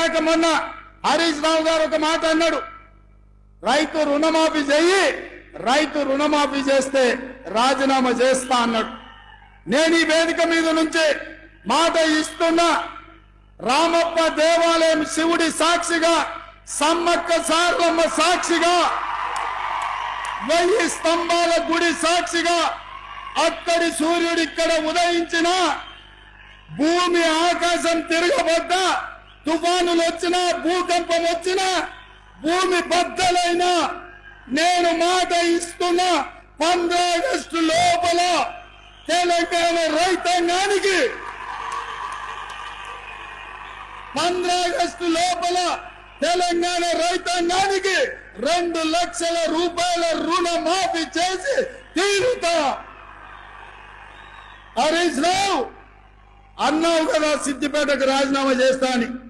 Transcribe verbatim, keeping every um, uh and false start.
నిన్నగాక మొన్న హరీష్ రావు గారు ఒక మాట అన్నాడు, రైతు రుణమాఫీ చెయ్యి, రైతు రుణమాఫీ చేస్తే రాజీనామా చేస్తా అన్నాడు. నేను ఈ వేదిక మీద నుంచి మాట ఇస్తున్నా, రామప్ప దేవాలయం శివుడి సాక్షిగా, సమ్మక్క సారలమ్మ సాక్షిగా, వెయ్యి స్తంభాల గుడి సాక్షిగా, అక్కడి సూర్యుడు ఇక్కడ ఉదయించిన, భూమి ఆకాశం తిరగబడ్డా, తుఫానులు వచ్చినా, భూకంపం వచ్చినా, భూమి బద్దలైనా, నేను మాట ఇస్తున్నా, పంద్రా ఆగస్టు లోపల తెలంగాణ రైతాంగానికి పంద్రా ఆగస్టు లోపల తెలంగాణ రైతాంగానికి రెండు లక్షల రూపాయల రుణమాఫీ చేసి తీరుతా. హరీష్ రావు అన్నావు కదా సిద్దిపేటకు రాజీనామా చేస్తా అని.